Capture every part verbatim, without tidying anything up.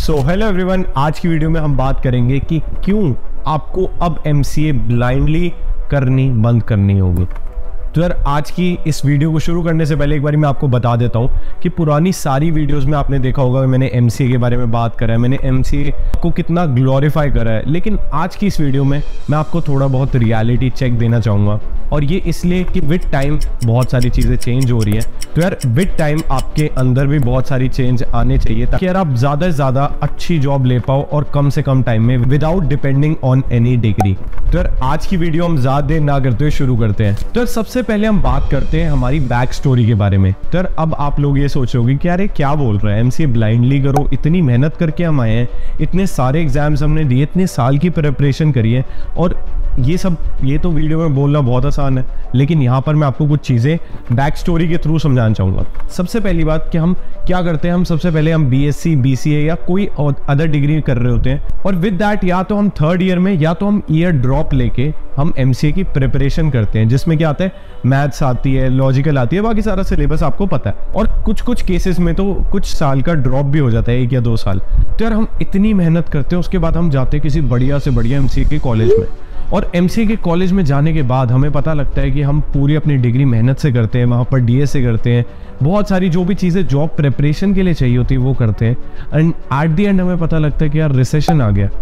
So hello everyone, आज की video में हम बात करेंगे कि क्यों आपको अब एमसीए ब्लाइंडली करनी बंद करनी होगी। तो यार आज की इस वीडियो को शुरू करने से पहले एक बार मैं आपको बता देता हूँ कि पुरानी सारी वीडियोस में आपने देखा होगा मैंने एमसीए के बारे में बात करा है, मैंने एमसीए को कितना ग्लोरीफाई करा है। लेकिन आज की इस वीडियो में मैं आपको थोड़ा बहुत रियलिटी चेक देना चाहूँगा, और ये इसलिए कि विद टाइम बहुत सारी चीज़ें चेंज हो रही है। तो यार विद टाइम आपके अंदर भी बहुत सारी चेंज आने चाहिए ताकि यार आप ज़्यादा से ज़्यादा अच्छी जॉब ले पाओ और कम से कम टाइम में without depending on any degree. तो यार आज की वीडियो हम ज़्यादा देर ना करते हुए शुरू करते हैं। तो यार सबसे पहले हम बात करते हैं हमारी बैक स्टोरी के बारे में। तो यार अब आप लोग ये सोचोगे कि यार ये क्या बोल रहा है, एमसीए ब्लाइंडली करो, इतनी मेहनत करके हम आए हैं, इतने सारे एग्जाम्स हमने दिए, इतने साल की प्रिपरेशन करी है, और ये सब ये तो वीडियो में बोलना बहुत आसान है। लेकिन यहाँ पर मैं आपको कुछ चीज़ें बैक स्टोरी के थ्रू समझाना चाहूँगा। सबसे पहली बात कि हम क्या करते हैं, हम सबसे पहले हम बीएससी बीसीए या कोई अदर डिग्री कर रहे होते हैं, और विद दैट या तो हम थर्ड ईयर में या तो हम ईयर ड्रॉप लेके हम एमसीए की प्रिपरेशन करते हैं, जिसमें क्या आता है, मैथ्स आती है, लॉजिकल आती है, बाकी सारा सिलेबस आपको पता है, और कुछ कुछ केसेस में तो कुछ साल का ड्रॉप भी हो जाता है, एक या दो साल। तो यार हम इतनी मेहनत करते हैं, उसके बाद हम जाते हैं किसी बढ़िया से बढ़िया एमसीए के कॉलेज में, और एमसीए के कॉलेज में जाने के बाद हमें पता लगता है कि हम पूरी अपनी डिग्री मेहनत से करते हैं, वहाँ पर डीएस से करते हैं, बहुत सारी जो भी चीज़ें जॉब प्रिपरेशन के लिए चाहिए होती है वो करते हैं, एंड एट द एंड हमें पता लगता है कि यार रिसेशन आ गया,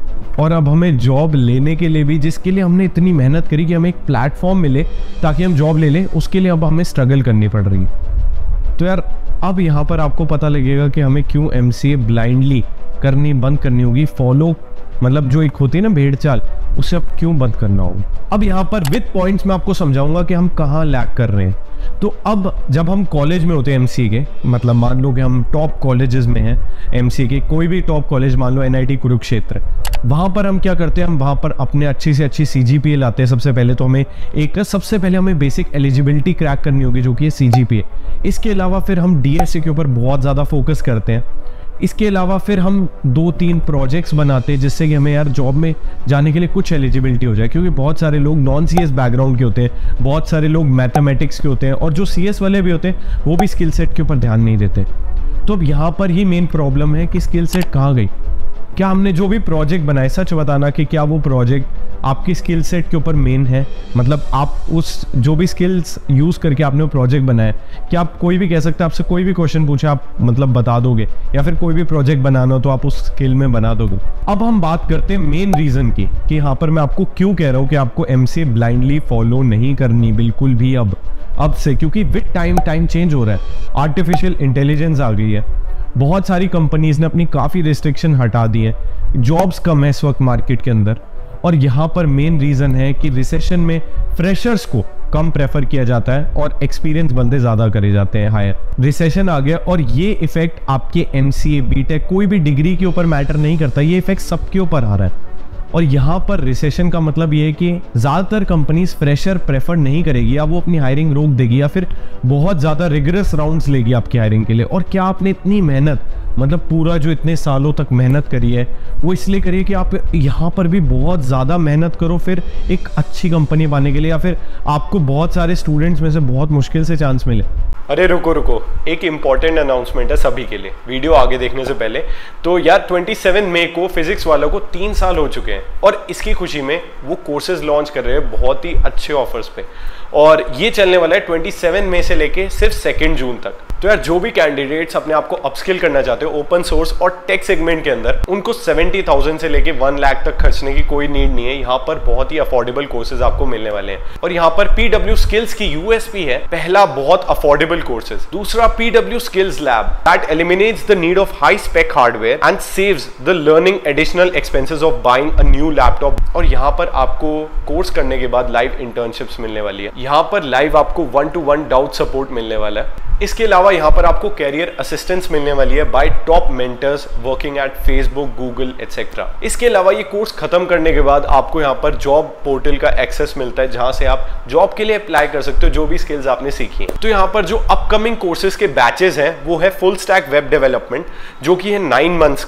और अब हमें जॉब लेने के लिए भी, जिसके लिए हमने इतनी मेहनत करी कि हमें एक प्लेटफॉर्म मिले ताकि हम जॉब ले लें, उसके लिए अब हमें स्ट्रगल करनी पड़ रही है। तो यार अब यहाँ पर आपको पता लगेगा कि हमें क्यों एमसीए ब्लाइंडली करनी बंद करनी होगी, फॉलो मतलब जो एक होती है ना भेड़ चाल, उसे अब क्यों बंद करना होगा। अब यहाँ पर विद पॉइंट्स मैं आपको समझाऊंगा कि हम कहाँ लैग कर रहे हैं। तो अब जब हम कॉलेज में होते हैं एमसीए के, मतलब मान लो कि हम टॉप कॉलेजेस में हैं एमसीए के, कोई भी टॉप कॉलेज मान लो एनआईटी कुरुक्षेत्र, वहाँ पर हम क्या करते हैं, हम वहाँ पर अपने अच्छी से अच्छी सीजीपीए लाते हैं। सबसे पहले तो हमें एक सबसे पहले हमें बेसिक एलिजिबिलिटी क्रैक करनी होगी, जो कि है सीजीपीए। इसके अलावा फिर हम डीएसए के ऊपर बहुत ज़्यादा फोकस करते हैं। इसके अलावा फिर हम दो तीन प्रोजेक्ट्स बनाते हैं जिससे कि हमें यार जॉब में जाने के लिए कुछ एलिजिबिलिटी हो जाए, क्योंकि बहुत सारे लोग नॉन सीएस बैकग्राउंड के होते हैं, बहुत सारे लोग मैथमेटिक्स के होते हैं, और जो सीएस वाले भी होते हैं वो भी स्किल सेट के ऊपर ध्यान नहीं देते। तो अब यहाँ पर ही मेन प्रॉब्लम है कि स्किल सेट कहाँ गई। क्या हमने जो भी प्रोजेक्ट बनाए, सच बताना कि क्या वो प्रोजेक्ट आपकी स्किल सेट के ऊपर मेन है, मतलब आप उस जो भी स्किल्स यूज़ करके आपने वो प्रोजेक्ट बनाया, क्या आप कोई भी कह सकते हैं, आपसे कोई भी क्वेश्चन पूछे आप मतलब बता दोगे, या फिर कोई भी प्रोजेक्ट बनाना हो तो आप उस स्किल में बना दोगे। अब हम बात करते हैं मेन रीज़न की कि यहाँ पर मैं आपको क्यों कह रहा हूँ कि आपको एमसीए ब्लाइंडली फॉलो नहीं करनी बिल्कुल भी अब अब से, क्योंकि विद टाइम टाइम चेंज हो रहा है, आर्टिफिशियल इंटेलिजेंस आ गई है, बहुत सारी कंपनीज ने अपनी काफ़ी रिस्ट्रिक्शन हटा दी है, जॉब्स कम है इस वक्त मार्केट के अंदर, और यहाँ पर मेन रीज़न है कि रिसेशन में फ्रेशर्स को कम प्रेफर किया जाता है और एक्सपीरियंस बंदे ज़्यादा करे जाते हैं हायर। रिसेशन आ गया, और ये इफेक्ट आपके एमसीए बीटेक कोई भी डिग्री के ऊपर मैटर नहीं करता, ये इफेक्ट सबके ऊपर आ रहा है। और यहाँ पर रिसेशन का मतलब ये है कि ज़्यादातर कंपनीज फ्रेशर प्रेफर नहीं करेगी, या वो अपनी हायरिंग रोक देगी, या फिर बहुत ज़्यादा रिगरस राउंड्स लेगी आपकी हायरिंग के लिए। और क्या आपने इतनी मेहनत, मतलब पूरा जो इतने सालों तक मेहनत करी है वो इसलिए करिए कि आप यहाँ पर भी बहुत ज़्यादा मेहनत करो फिर एक अच्छी कंपनी पाने के लिए, या फिर आपको बहुत सारे स्टूडेंट्स में से बहुत मुश्किल से चांस मिले। अरे रुको रुको, एक इम्पॉर्टेंट अनाउंसमेंट है सभी के लिए वीडियो आगे देखने से पहले। तो यार सत्ताईस मई को फिजिक्स वालों को तीन साल हो चुके हैं, और इसकी खुशी में वो कोर्सेज लॉन्च कर रहे हैं बहुत ही अच्छे ऑफर्स पे, और ये चलने वाला है सत्ताईस मई से लेके सिर्फ सेकेंड जून तक। तो यार जो भी कैंडिडेट्स अपने आप को अपस्किल करना चाहते हो ओपन सोर्स और टेक सेगमेंट के अंदर, उनको सत्तर हज़ार से लेके वन लाख तक खर्चने की कोई नीड नहीं है। यहाँ पर बहुत ही अफोर्डेबल कोर्सेज आपको मिलने वाले हैं, और यहाँ पर पीडब्ल्यू स्किल्स की यूएसपी है, पहला बहुत अफोर्डेबल कोर्सेज, दूसरा PW skills lab that eliminates the need of high spec hardware and saves the learning additional expenses of buying a new laptop. और यहाँ पर आपको कोर्स करने के बाद लाइव इंटर्नशिप्स मिलने वाली है, यहाँ पर लाइव आपको one to one doubt support मिलने वाला है। इसके अलावा यहाँ पर आपको कैरियर असिस्टेंस मिलने वाली है by top mentors working at Facebook, Google etcetera. इसके अलावा ये कोर्स खत्म करने के बाद आपको यहाँ पर जॉब पोर्टल का एक्सेस मिलता है, जहाँ से आप जॉब के लिए अप्लाई कर सकते हो जो भी स्किल्स आपने सीखी हैं। तो यहाँ पर जो अपकमिंग कोर्सेज के बैचेस हैं वो है फुल स्टैक वेब डेवलपमेंट, जो कि है नाइन मंथ्स का।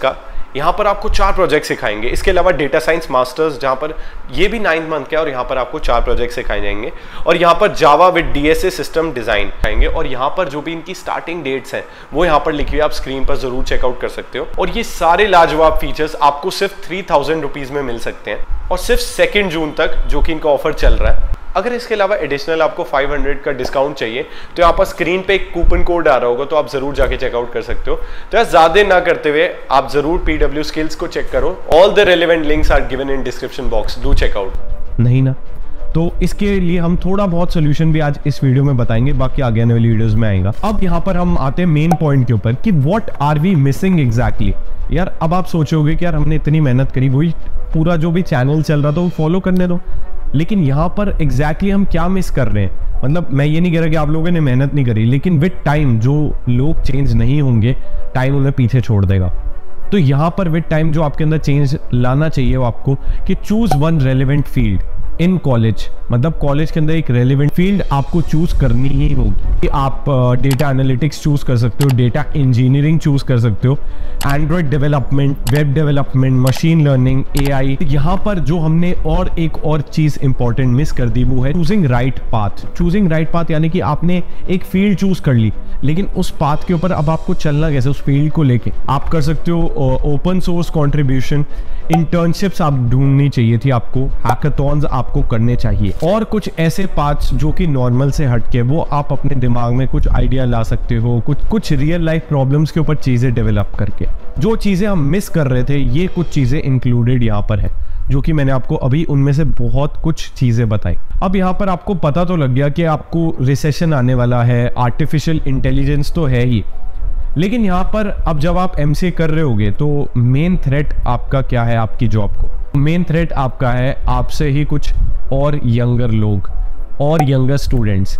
यहाँ पर आपको चार प्रोजेक्ट सिखाएंगे। इसके अलावा डेटा साइंस मास्टर्स, जहाँ पर ये भी नाइन्थ मंथ का है और यहाँ पर आपको चार प्रोजेक्ट सिखाए जाएंगे। और यहाँ पर Java with DSA system design सिखाएंगे। और यहाँ पर जो भी इनकी स्टार्टिंग डेट्स हैं वो यहाँ पर लिखी हुई, आप स्क्रीन पर जरूर चेकआउट कर सकते हो। और ये सारे लाजवाब फीचर्स आपको सिर्फ थ्री थाउजेंड रुपीज में मिल सकते हैं और सिर्फ सेकेंड जून तक, जो कि इनका ऑफर चल रहा है। अगर इसके अलावा एडिशनल आपको फाइव हंड्रेड का डिस्काउंट चाहिए तो यहाँ पर स्क्रीन पे एक कूपन कोड आ रहा होगा, तो आप जरूर जाके चेकआउट कर सकते हो। तो यार ज़्यादा ना करते हुए आप जरूर पीडब्ल्यू स्किल्स को चेक करो। All the relevant links are given in description box, do check out. नहीं ना, तो इसके लिए हम थोड़ा बहुत सोल्यूशन भी आज इस वीडियो में बताएंगे, बाकी आगे आने वाली वीडियोस में आएगा। अब यहाँ पर हम आते हैं मेन पॉइंट के ऊपर कि what are we missing exactly. यार अब आप सोचोगे कि यार हमने इतनी मेहनत करी, वही पूरा जो भी चैनल चल रहा था वो फॉलो करने दो, लेकिन यहाँ पर एग्जैक्टली exactly हम क्या मिस कर रहे हैं। मतलब मैं ये नहीं कह रहा कि आप लोगों ने मेहनत नहीं करी, लेकिन विद टाइम जो लोग चेंज नहीं होंगे, टाइम उन्हें पीछे छोड़ देगा। तो यहाँ पर विद टाइम जो आपके अंदर चेंज लाना चाहिए वो आपको कि choose one relevant field in college. मतलब कॉलेज के अंदर एक रेलेवेंट फील्ड आपको चूज करनी ही होगी। कि आप डेटा एनालिटिक्स चूज कर सकते हो, डेटा इंजीनियरिंग चूज कर सकते हो, Android development, web development, machine learning, AI. यहाँ पर जो हमने और एक और चीज इंपॉर्टेंट मिस कर दी वो है choosing right path. Choosing right path यानी कि आपने एक फील्ड चूज कर ली, लेकिन उस पाथ के ऊपर अब आपको चलना कैसे, उस फील्ड को लेके। आप कर सकते हो ओपन सोर्स कंट्रीब्यूशन, इंटर्नशिप्स आप ढूंढनी चाहिए थी आपको, हैकाथॉन्स आपको करने चाहिए, और कुछ ऐसे पाथ्स जो कि नॉर्मल से हटके वो आप अपने दिमाग में कुछ आइडिया ला सकते हो, कुछ कुछ रियल लाइफ प्रॉब्लम्स के ऊपर चीजें डेवलप करके। जो चीजें हम मिस कर रहे थे ये कुछ चीजें इंक्लूडेड यहाँ पर है, जो कि मैंने आपको अभी उनमें से बहुत कुछ चीजें बताई। अब यहाँ पर आपको पता तो लग गया कि आपको रिसेशन आने वाला है, आर्टिफिशियल इंटेलिजेंस तो है ही, लेकिन यहाँ पर अब जब आप एमसीए कर रहे होगे तो मेन थ्रेट आपका क्या है आपकी जॉब को? मेन थ्रेट आपका है आपसे ही कुछ और यंगर लोग और यंगर स्टूडेंट्स।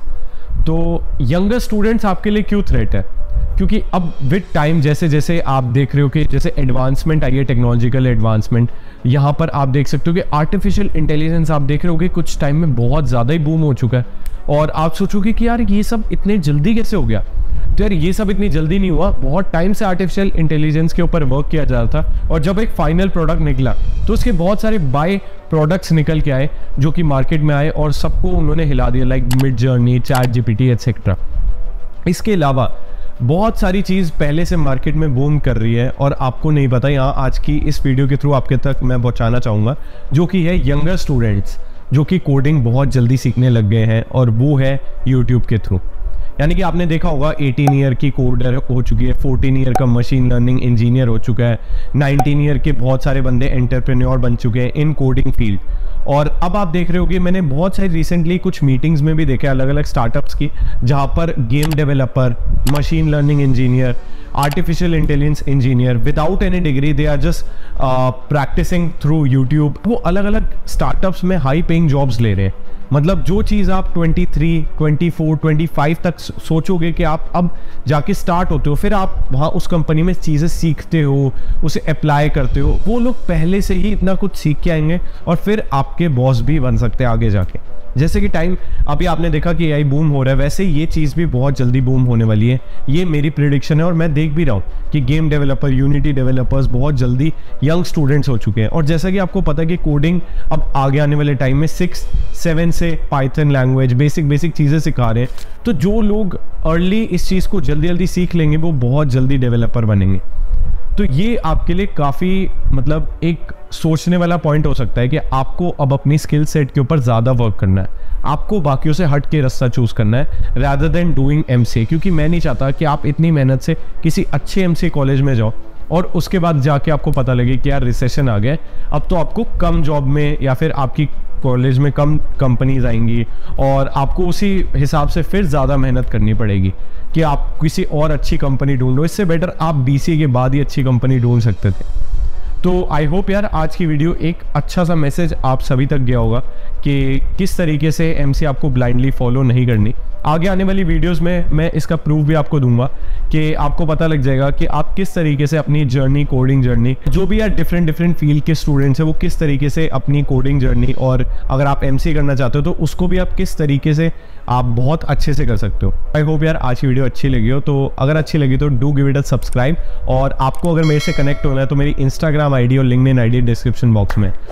तो यंगर स्टूडेंट्स आपके लिए क्यों थ्रेट है? क्योंकि अब विद टाइम जैसे जैसे आप देख रहे हो कि जैसे एडवांसमेंट आई है, टेक्नोलॉजिकल एडवांसमेंट, यहाँ पर आप देख सकते हो कि आर्टिफिशियल इंटेलिजेंस आप देख रहे हो कि कुछ टाइम में बहुत ज़्यादा ही बूम हो चुका है। और आप सोचोगे कि यार ये सब इतने जल्दी कैसे हो गया? तो यार ये सब इतनी जल्दी नहीं हुआ, बहुत टाइम से आर्टिफिशियल इंटेलिजेंस के ऊपर वर्क किया जा रहा था, और जब एक फाइनल प्रोडक्ट निकला तो उसके बहुत सारे बाय प्रोडक्ट्स निकल के आए जो कि मार्केट में आए और सबको उन्होंने हिला दिया, like Midjourney, ChatGPT etcetera. इसके अलावा बहुत सारी चीज़ पहले से मार्केट में बूम कर रही है और आपको नहीं पता। यहाँ आज की इस वीडियो के थ्रू आपके तक मैं पहुँचाना चाहूँगा, जो कि है यंगर स्टूडेंट्स जो कि कोडिंग बहुत जल्दी सीखने लग गए हैं, और वो है यूट्यूब के थ्रू। यानी कि आपने देखा होगा एटीन ईयर की कोडर हो चुकी है, फोर्टीन ईयर का मशीन लर्निंग इंजीनियर हो चुका है, नाइनटीन ईयर के बहुत सारे बंदे एंटरप्रेन्योर बन चुके हैं इन कोडिंग फील्ड। और अब आप देख रहे होगे, मैंने बहुत सारी रिसेंटली कुछ मीटिंग्स में भी देखे अलग अलग स्टार्टअप्स की, जहाँ पर game developer, machine learning engineer, artificial intelligence engineer without any degree, they are just practising through YouTube. वो अलग अलग स्टार्टअप्स में हाई पेइंग जॉब्स ले रहे हैं। मतलब जो चीज़ आप twenty three, twenty four, twenty five तक सोचोगे कि आप अब जाके स्टार्ट होते हो, फिर आप वहाँ उस कंपनी में चीज़ें सीखते हो, उसे अप्लाई करते हो, वो लोग पहले से ही इतना कुछ सीख के आएंगे और फिर आपके बॉस भी बन सकते हैं आगे जाके। जैसे कि टाइम अभी आपने देखा कि एआई बूम हो रहा है, वैसे ये चीज़ भी बहुत जल्दी बूम होने वाली है। ये मेरी प्रेडिक्शन है और मैं देख भी रहा हूँ कि गेम डेवलपर, यूनिटी डेवलपर्स बहुत जल्दी यंग स्टूडेंट्स हो चुके हैं। और जैसा कि आपको पता है कि कोडिंग अब आगे आने वाले टाइम में सिक्स सेवन से पाइथन लैंग्वेज बेसिक बेसिक चीज़ें सिखा रहे हैं। तो जो लोग अर्ली इस चीज़ को जल्दी जल्दी सीख लेंगे वो बहुत जल्दी डेवलपर बनेंगे। तो ये आपके लिए काफ़ी मतलब एक सोचने वाला पॉइंट हो सकता है कि आपको अब अपनी स्किल सेट के ऊपर ज़्यादा वर्क करना है, आपको बाकियों से हट के रास्ता चूज़ करना है रादर देन डूइंग एमसीए। क्योंकि मैं नहीं चाहता कि आप इतनी मेहनत से किसी अच्छे एमसीए कॉलेज में जाओ और उसके बाद जाके आपको पता लगे कि यार रिसेशन आ गया, अब तो आपको कम जॉब में या फिर आपकी कॉलेज में कम कंपनीज आएंगी और आपको उसी हिसाब से फिर ज़्यादा मेहनत करनी पड़ेगी कि आप किसी और अच्छी कंपनी ढूंढो। इससे बेटर आप बीसीए के बाद ही अच्छी कंपनी ढूंढ सकते थे। तो आई होप यार आज की वीडियो एक अच्छा सा मैसेज आप सभी तक गया होगा कि किस तरीके से एमसीए आपको ब्लाइंडली फॉलो नहीं करनी, आगे आने वाली वीडियोस में मैं इसका प्रूफ भी आपको दूंगा कि आपको पता लग जाएगा कि आप किस तरीके से अपनी जर्नी, कोडिंग जर्नी, जो भी यार डिफरेंट डिफरेंट फील्ड के स्टूडेंट्स हैं वो किस तरीके से अपनी कोडिंग जर्नी, और अगर आप एमसीए करना चाहते हो तो उसको भी आप किस तरीके से आप बहुत अच्छे से कर सकते हो। आई होप यार आज की वीडियो अच्छी लगी हो, तो अगर अच्छी लगी तो do give it a subscribe, और आपको अगर मेरे से कनेक्ट होना है तो मेरी इंस्टाग्राम आईडी और लिंक्डइन आईडी डिस्क्रिप्शन बॉक्स में।